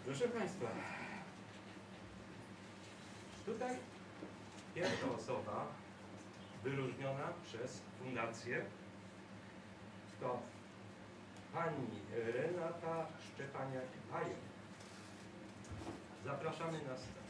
Proszę Państwa, tutaj pierwsza osoba wyróżniona przez fundację to pani Renata Szczepaniak-Pajer. Zapraszamy na scenę.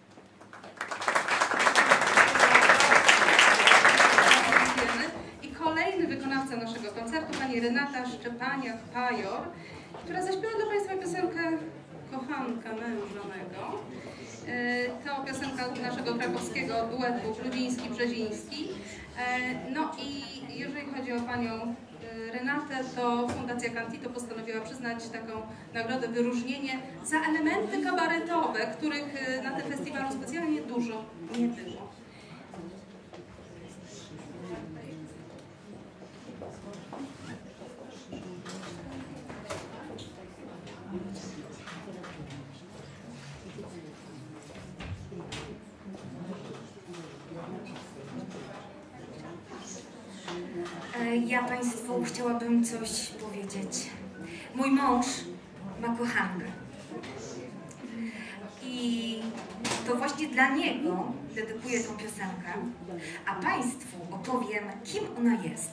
I kolejny wykonawca naszego koncertu, pani Renata Szczepaniak-Pajer, która zaśpiewa dla Państwa piosenkę Kochanka męża mego. To piosenka naszego krakowskiego duetu Kludziński-Brzeziński. No i jeżeli chodzi o panią Renatę, to Fundacja Cantito postanowiła przyznać taką nagrodę, wyróżnienie za elementy kabaretowe, których na tym festiwalu specjalnie dużo nie było. Ja Państwu chciałabym coś powiedzieć. Mój mąż ma kochankę. I to właśnie dla niego dedykuję tą piosenkę, a Państwu opowiem, kim ona jest.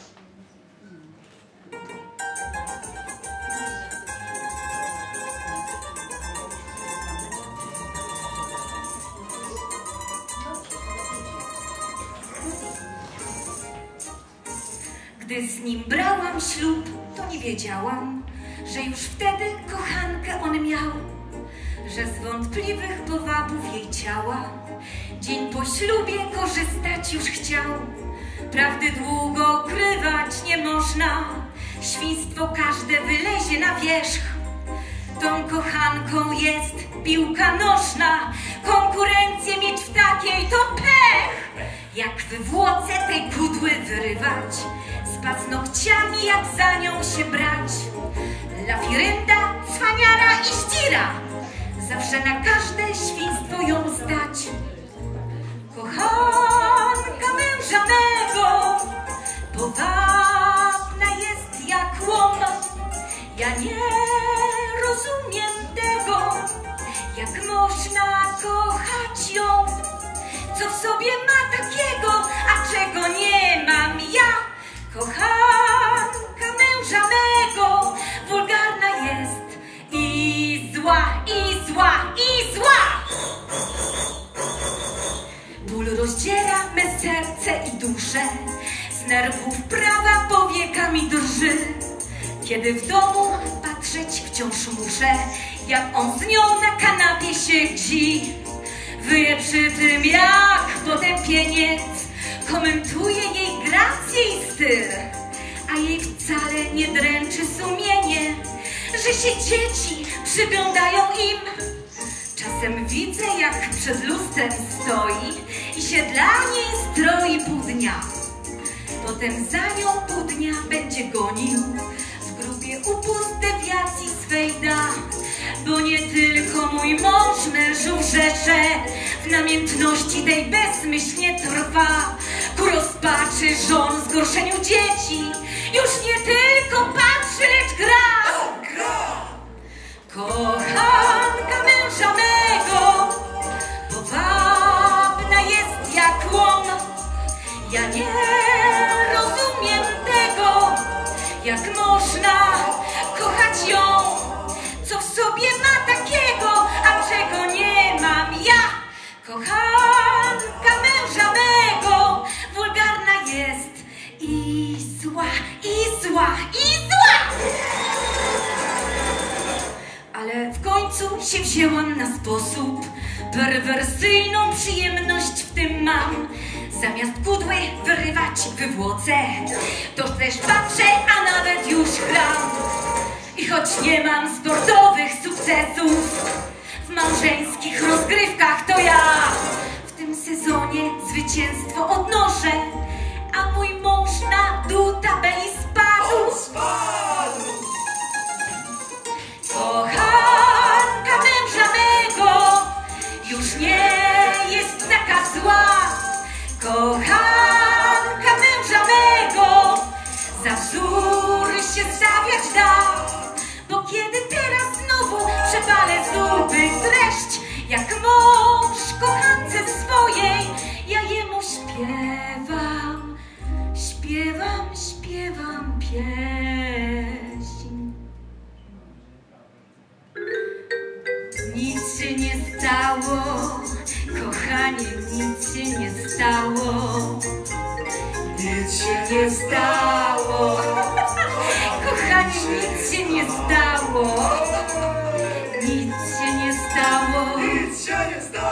Gdy z nim brałam ślub, to nie wiedziałam, że już wtedy kochankę on miał, że z wątpliwych powabów jej ciała dzień po ślubie korzystać już chciał. Prawdy długo ukrywać nie można, świństwo każde wylezie na wierzch. Tą kochanką jest piłka nożna, konkurencję mieć w takiej to pech. Jak we włoce tej kudły wyrywać, z paznokciami jak za nią się brać. Lafirynda, cwaniara i ścira, zawsze na każde świństwo ją stać. Kochanka męża mego, powabna jest jak łom. Ja nie rozumiem tego, jak można kochać ją, co w sobie ma takiego, a czego nie mam ja. Kochanka męża mego wulgarna jest i zła, i zła, i zła. Ból rozdziera me serce i duszę, z nerwów prawa powiekami drży. Kiedy w domu patrzeć wciąż muszę, jak on z nią na kanapie się gzi. Wyje przy tym jak potępieniec, komentuje jej grację i styl, a jej wcale nie dręczy sumienie, że się dzieci przyglądają im. Czasem widzę, jak przed lustrem stoi i się dla niej stroi pół dnia. Potem za nią pół dnia będzie gonił, w grubie upust dewiacji swej da. Bo nie tylko mój mąż mężu rzecze, w namiętności tej bezmyślnie trwa. Ku rozpaczy żon, zgorszeniu dzieci, już nie tylko patrzy, lecz gra. Kochanka męża mego, powabna jest jak łom. Ja nie rozumiem tego, jak można kochać ją, co w sobie ma takiego, a czego nie mam ja. Kochanka męża mego wulgarna jest i zła, i zła, i zła. Ale w końcu się wzięłam na sposób, perwersyjną przyjemność w tym mam. Zamiast kudły wyrywać wywłoce, to też patrzę, a nawet już gram. I choć nie mam sportowych sukcesów, w małżeńskich rozgrywkach to ja w tym sezonie zwycięstwo odnoszę, a mój mąż na dół tabeli spadł. Kochanka męża mego już nie jest taka zła. Kochanka męża mego za wzór się stawiać da. Bo kiedy teraz znowu przepalę zaśpiewam pieśń. Nic się nie stało, kochanie, nic się nie stało. Nic się nie stało, kochanie, nic się nie stało. Nic się nie stało. Nic się nie stało.